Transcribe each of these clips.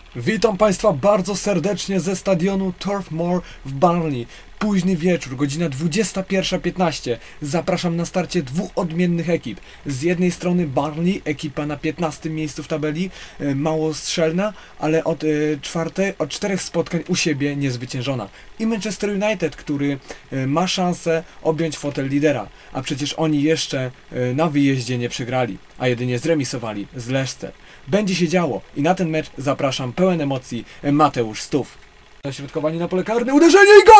Witam Państwa bardzo serdecznie ze stadionu Turf Moor w Burnley. Późny wieczór, godzina 21:15. Zapraszam na starcie dwóch odmiennych ekip. Z jednej strony Burnley, ekipa na 15. miejscu w tabeli, mało strzelna, ale od czterech spotkań u siebie niezwyciężona. I Manchester United, który ma szansę objąć fotel lidera. A przecież oni jeszcze na wyjeździe nie przegrali, a jedynie zremisowali z Leicester. Będzie się działo i na ten mecz zapraszam pełen emocji Mateusz Stów. Dośrodkowanie na pole karne, uderzenie i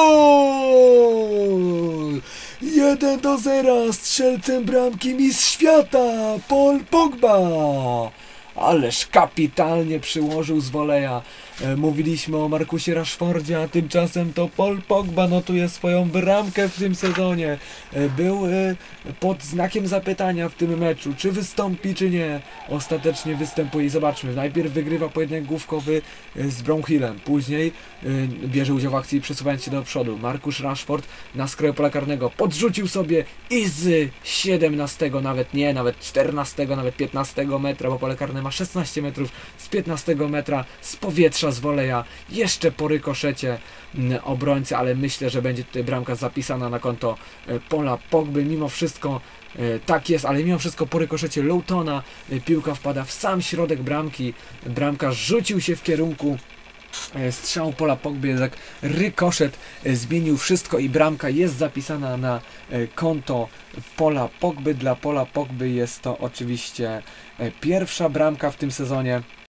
gol! 1-0, strzelcem bramki mistrz świata, Paul Pogba! Ależ kapitalnie przyłożył z woleja. Mówiliśmy o Marcusie Rashfordzie, a tymczasem to Paul Pogba notuje swoją bramkę w tym sezonie. Był pod znakiem zapytania w tym meczu, czy wystąpi, czy nie. Ostatecznie występuje i zobaczmy. Najpierw wygrywa pojedynek główkowy z Brownhillem, później bierze udział w akcji przesuwając się do przodu. Marcus Rashford na skraju pola karnego podrzucił sobie i z 17, nawet 14, nawet 15 metra, bo pole karne ma 16 metrów, z 15 metra z powietrza, z woleja, jeszcze po rykoszecie obrońcy, ale myślę, że będzie tutaj bramka zapisana na konto Paula Pogby. Mimo wszystko tak jest, ale mimo wszystko po rykoszecie Lowtona piłka wpada w sam środek bramki. Bramkarz rzucił się w kierunku strzał Paula Pogby, jednak rykoszet zmienił wszystko i bramka jest zapisana na konto Paula Pogby. Dla Paula Pogby jest to oczywiście pierwsza bramka w tym sezonie.